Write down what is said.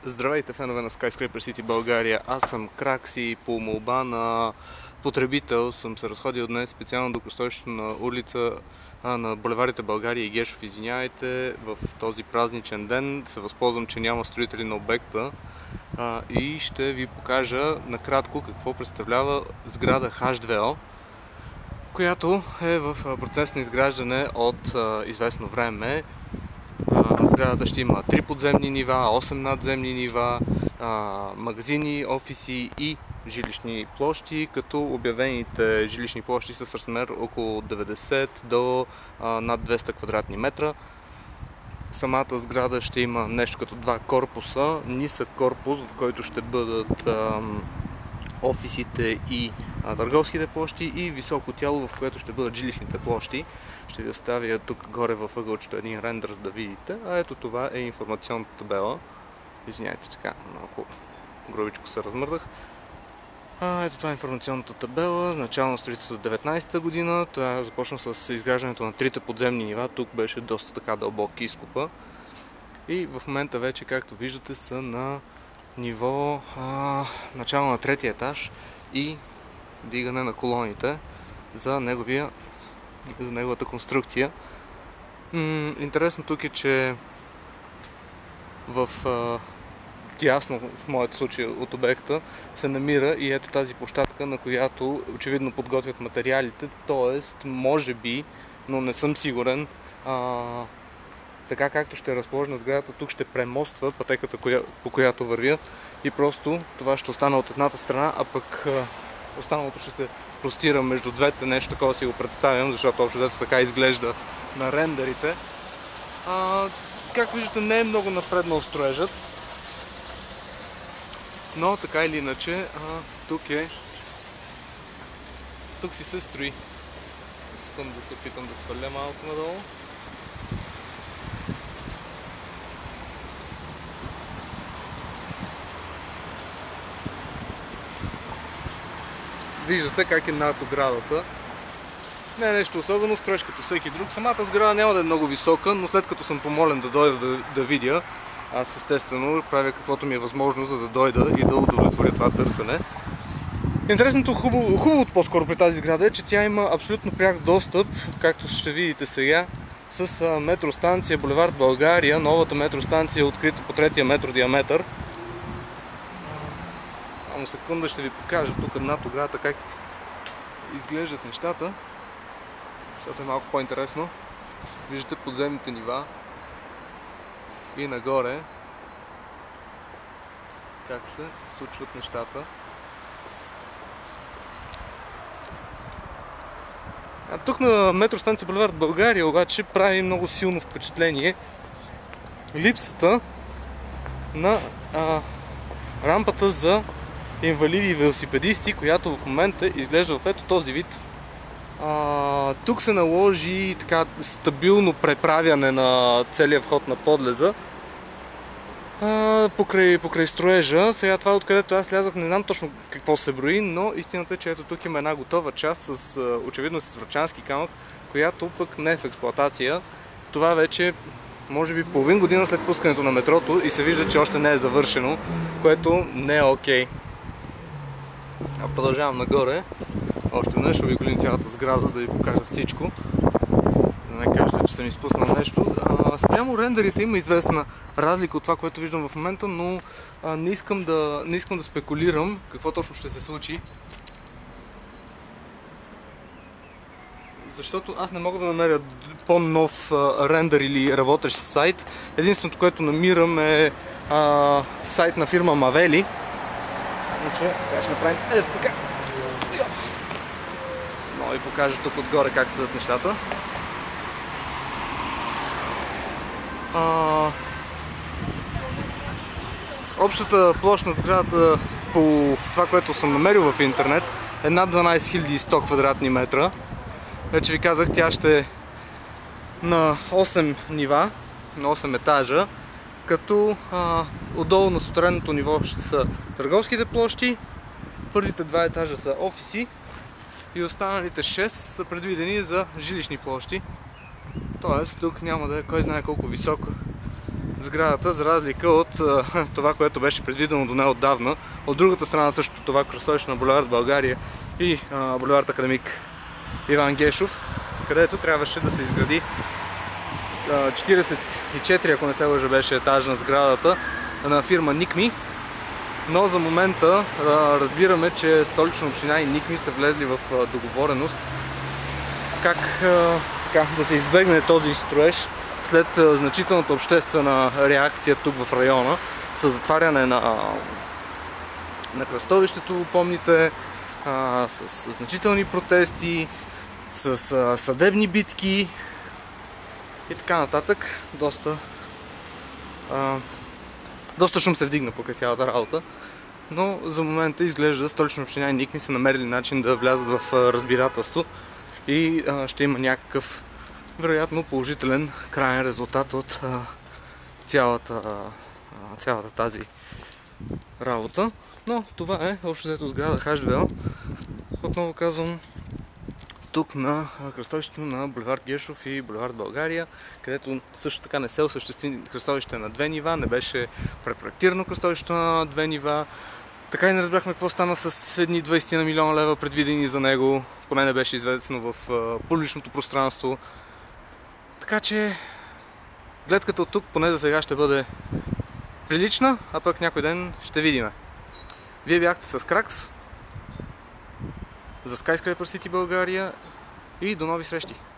Здравейте, фенове на Skyscraper City България. Аз съм Кракс и по молба на потребител съм се разходил днес специално до кръстовището на улица на булеварите България и Гешов. Извинявайте, в този празничен ден се възползвам, че няма строители на обекта и ще ви покажа накратко какво представлява сграда H2O, която е в процес на изграждане от известно време. Сградата ще има 3 подземни нива, 8 надземни нива, магазини, офиси и жилищни площи, като обявените жилищни площи са с размер около 90 до над 200 квадратни метра. Самата сграда ще има нещо като два корпуса. Нисък корпус, в който ще бъдат офисите и търговските площи, и високо тяло, в което ще бъдат жилищните площи. Ще ви оставя тук горе във ъгълчето един рендър, за да видите. А ето това е информационната табела. Извиняйте, така малко грубичко се размърдах. Ето това е информационната табела. Начало на строителството 19-та година. Това започна с изграждането на трите подземни нива. Тук беше доста така дълбок изкопа. И в момента вече, както виждате, са на ниво начало на третия етаж и дигане на колоните за неговата конструкция. Интересно тук е, че в дясно, в моят случай от обекта, се намира и ето тази площадка, на която очевидно подготвят материалите, т.е. може би, но не съм сигурен, така както ще е разположена сградата, тук ще премоства пътеката, по която вървя, и просто това ще остане от едната страна, а пък останалото ще се простира между двете. Нещо такова си го представям, защото общо взето така изглежда на рендерите. Както виждате, не е много напреднал строежът, но така или иначе тук си се строи. Искам да се опитам да сваля малко надолу. Виждате как е над оградата. Не е нещо особено, строеж като всеки друг. Самата сграда няма да е много висока, но след като съм помолен да дойда да видя, аз естествено правя каквото ми е възможно, за да дойда и да удовлетворя това търсене. Интересното, хубавото по-скоро при тази сграда е, че тя има абсолютно пряк достъп, както ще видите сега, с метростанция Булевард България. Новата метростанция е открита по 3-я метро диаметър. Само секунда, ще ви покажа тук над оградата как изглеждат нещата, защото е малко по-интересно. Виждате подземните нива и нагоре как се случват нещата. Тук на метростанция Булевард България обаче прави много силно впечатление липсата на рампата за инвалиди и велосипедисти, която в момента изглежда в ето този вид. Тук се наложи така стабилно преправяне на целия вход на подлеза покрай строежа. Сега това, откъдето аз слязах, не знам точно какво се брои, но истината е, че ето тук има една готова част с очевидно с врачански камък, която пък не е в експлоатация. Това вече може би половин година след пускането на метрото и се вижда, че още не е завършено, което не е окей. Продължавам нагоре. Още веднъж обиколим цялата сграда, за да ви покажа всичко. Да не кажете, че съм изпуснал нещо. Спрямо рендерите има известна разлика от това, което виждам в момента, но не искам да спекулирам какво точно ще се случи. Защото аз не мога да намеря по-нов рендер или работещ сайт. Единственото, което намирам, е сайт на фирма Мавели. Сега ще направим така. Но ви покажа тук отгоре как седат нещата. Общата площ на сградата, по това, което съм намерил в интернет, е над 12 100 квадратни метра. Вече ви казах, тя ще е на 8 нива, на 8 етажа, като отдолу на сутеренното ниво ще са търговските площи, първите 2 етажа са офиси и останалите 6 са предвидени за жилищни площи. Тоест тук няма да е кой знае колко висока сградата, за разлика от това, което беше предвидено до неотдавна. От другата страна също това кръстовище на булевард България и булевард Академик Иван Гешов, където трябваше да се изгради 44, ако не се лъжа, беше етаж на сградата на фирма Никми. Но за момента разбираме, че Столична община и Никми са влезли в договореност как да се избегне този строеж след значителната обществена реакция тук в района с затваряне на кръстовището, помните, с значителни протести, с съдебни битки и така нататък. Доста шум се вдигна покрай цялата работа, но за момента изглежда Столична община и Никми са намерили начин да влязат в разбирателство и ще има някакъв вероятно положителен крайен резултат от цялата тази работа. Но това е общо взето сграда H2O. Отново казвам, тук на кръстовището на булевард Гешов и булевард България, където също така не се осъществи кръстовище на две нива, не беше препроектирано кръстовището на две нива. Така и не разбрахме какво стана с едни 20 на милиона лева предвидени за него, поне не беше известно в публичното пространство. Така че гледката от тук поне за сега ще бъде прилична, а пък някой ден ще видиме. Вие бяхте с Кракс за Skyscraper City България и до нови срещи!